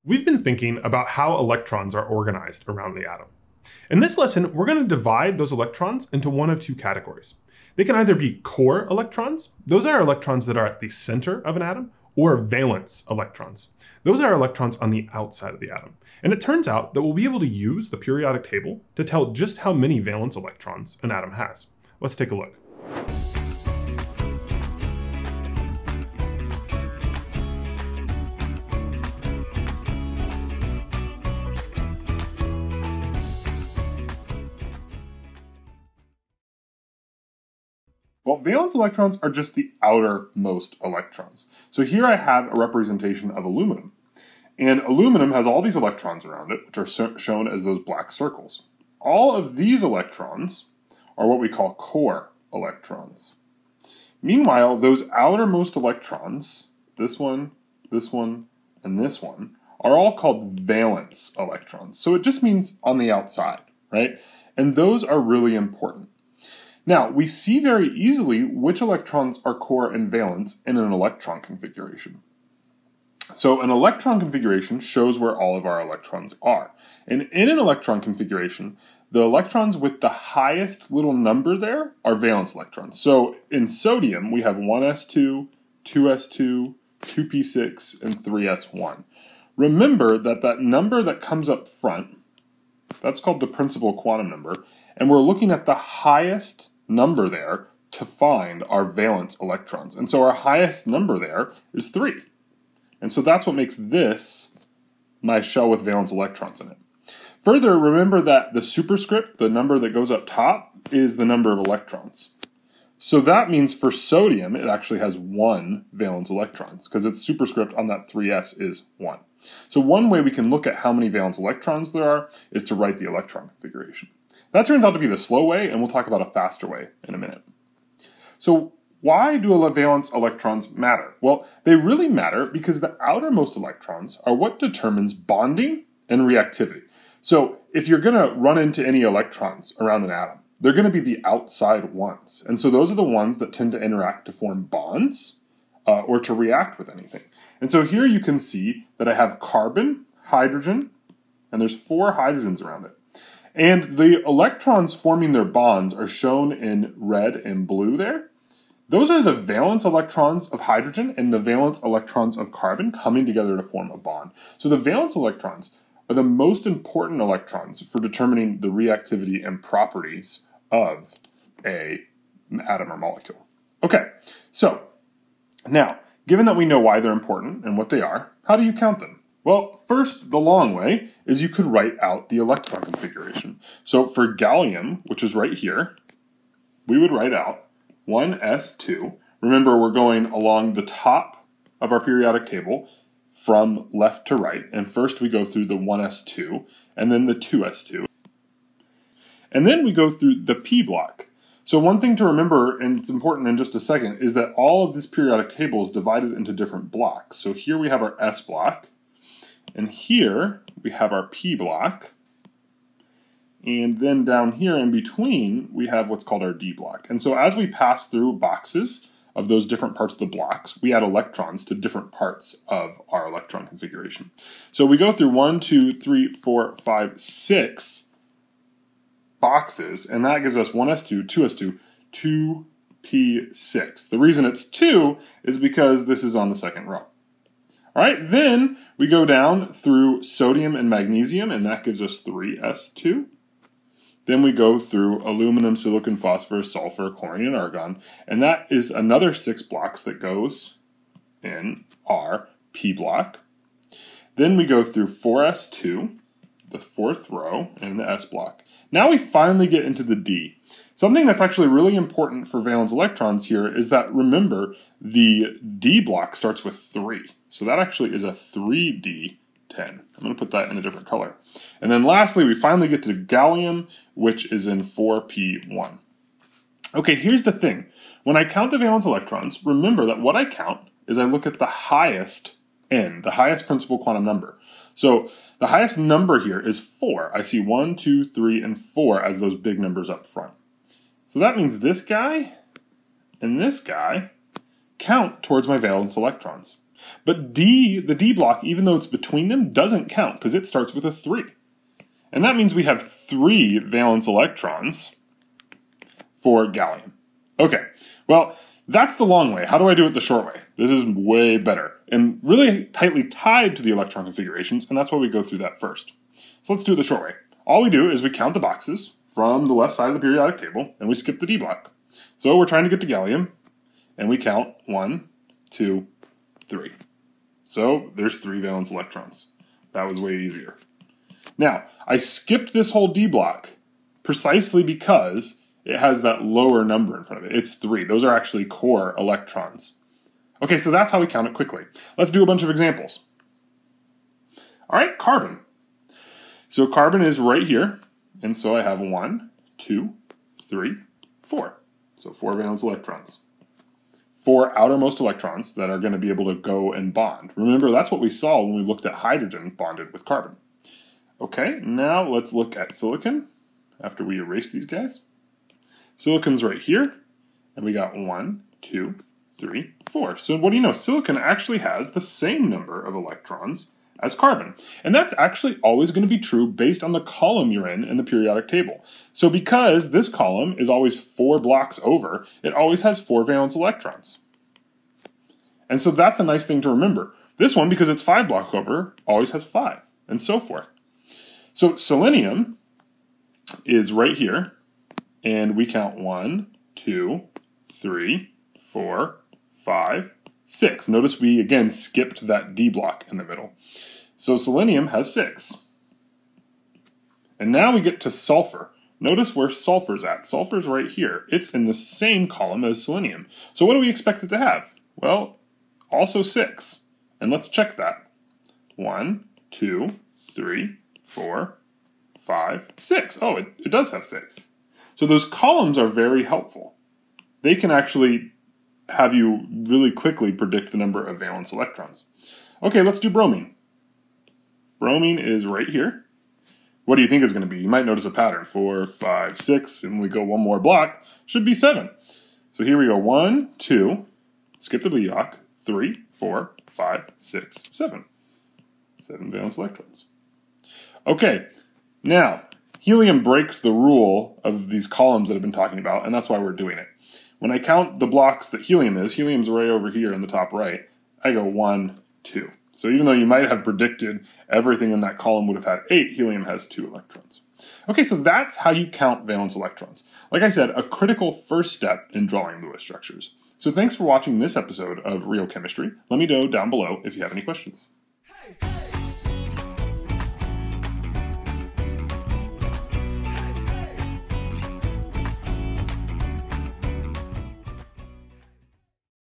We've been thinking about how electrons are organized around the atom. In this lesson, we're going to divide those electrons into one of two categories. They can either be core electrons, those are electrons that are at the center of an atom, or valence electrons. Those are electrons on the outside of the atom. And it turns out that we'll be able to use the periodic table to tell just how many valence electrons an atom has. Let's take a look. Well, valence electrons are just the outermost electrons. So here I have a representation of aluminum. And aluminum has all these electrons around it, which are shown as those black circles. All of these electrons are what we call core electrons. Meanwhile, those outermost electrons, this one, and this one, are all called valence electrons. So it just means on the outside, right? And those are really important. Now, we see very easily which electrons are core and valence in an electron configuration. So an electron configuration shows where all of our electrons are. And in an electron configuration, the electrons with the highest little number there are valence electrons. So in sodium, we have 1s2, 2s2, 2p6, and 3s1. Remember that that number that comes up front, that's called the principal quantum number, and we're looking at the highest number there to find our valence electrons. And so our highest number there is 3. And so that's what makes this my shell with valence electrons in it. Further, remember that the superscript, the number that goes up top, is the number of electrons. So that means for sodium, it actually has 1 valence electrons, because its superscript on that 3s is 1. So one way we can look at how many valence electrons there are is to write the electron configuration. That turns out to be the slow way, and we'll talk about a faster way in a minute. So why do valence electrons matter? Well, they really matter because the outermost electrons are what determines bonding and reactivity. So if you're going to run into any electrons around an atom, they're going to be the outside ones. And so those are the ones that tend to interact to form bonds or to react with anything. And so here you can see that I have carbon, hydrogen, and there's 4 hydrogens around it. And the electrons forming their bonds are shown in red and blue there. Those are the valence electrons of hydrogen and the valence electrons of carbon coming together to form a bond. So the valence electrons are the most important electrons for determining the reactivity and properties of an atom or molecule. Okay, so now, given that we know why they're important and what they are, how do you count them? Well, first, the long way is you could write out the electron configuration. So for gallium, which is right here, we would write out 1s2. Remember, we're going along the top of our periodic table from left to right. And first we go through the 1s2 and then the 2s2. And then we go through the p block. So one thing to remember, and it's important in just a second, is that all of this periodic table is divided into different blocks. So here we have our s block. And here we have our p block, and then down here in between we have what's called our d block. And so as we pass through boxes of those different parts of the blocks, we add electrons to different parts of our electron configuration. So we go through 1, 2, 3, 4, 5, 6 boxes, and that gives us 1s2, 2s2, 2p6. The reason it's 2 is because this is on the second row. All right, then we go down through sodium and magnesium, and that gives us 3s2. Then we go through aluminum, silicon, phosphorus, sulfur, chlorine, and argon, and that is another 6 blocks that goes in our p block. Then we go through 4s2, the 4th row, and the s block. Now we finally get into the d. Something that's actually really important for valence electrons here is that, remember, the d block starts with 3. So that actually is a 3d10. I'm going to put that in a different color. And then lastly, we finally get to gallium, which is in 4p1. Okay, here's the thing. When I count the valence electrons, remember that what I count is I look at the highest n, the highest principal quantum number. So the highest number here is 4. I see 1, 2, 3, and 4 as those big numbers up front. So that means this guy and this guy count towards my valence electrons. But the D block, even though it's between them, doesn't count because it starts with a 3. And that means we have 3 valence electrons for gallium. Okay, well, that's the long way. How do I do it the short way? This is way better and really tightly tied to the electron configurations, and that's why we go through that first. So let's do it the short way. All we do is we count the boxes from the left side of the periodic table, and we skip the D block. So we're trying to get to gallium, and we count 1, 2, 3. So there's 3 valence electrons. That was way easier. Now, I skipped this whole D block precisely because it has that lower number in front of it. It's 3. Those are actually core electrons. Okay, so that's how we count it quickly. Let's do a bunch of examples. All right, carbon. So carbon is right here, and so I have 1, 2, 3, 4. So 4 valence electrons. 4 outermost electrons that are going to be able to go and bond. Remember, that's what we saw when we looked at hydrogen bonded with carbon. Okay, now let's look at silicon after we erase these guys. Silicon's right here, and we got 1, 2, 3, 4. So what do you know? Silicon actually has the same number of electrons as carbon. And that's actually always going to be true based on the column you're in the periodic table. So because this column is always 4 blocks over, it always has 4 valence electrons. And so that's a nice thing to remember. This one, because it's 5 blocks over, always has 5, and so forth. So selenium is right here, and we count 1, 2, 3, 4, 5, 6. Notice we, again, skipped that D block in the middle. So selenium has 6. And now we get to sulfur. Notice where sulfur's at. Sulfur's right here. It's in the same column as selenium. So what do we expect it to have? Well, also 6. And let's check that. 1, 2, 3, 4, 5, 6. Oh, it does have 6. So those columns are very helpful. They can actually have you really quickly predict the number of valence electrons. Okay, let's do bromine. Bromine is right here. What do you think is going to be? You might notice a pattern. 4, 5, 6, and we go one more block. Should be 7. So here we go. 1, 2, skip the D block. 3, 4, 5, 6, 7. 7 valence electrons. Okay, now, helium breaks the rule of these columns that I've been talking about, and that's why we're doing it. When I count the blocks that helium's right over here in the top right, I go 1, 2. So even though you might have predicted everything in that column would have had 8, helium has 2 electrons. Okay, so that's how you count valence electrons. Like I said, a critical first step in drawing Lewis structures. So thanks for watching this episode of Real Chemistry. Let me know down below if you have any questions. Hey, hey.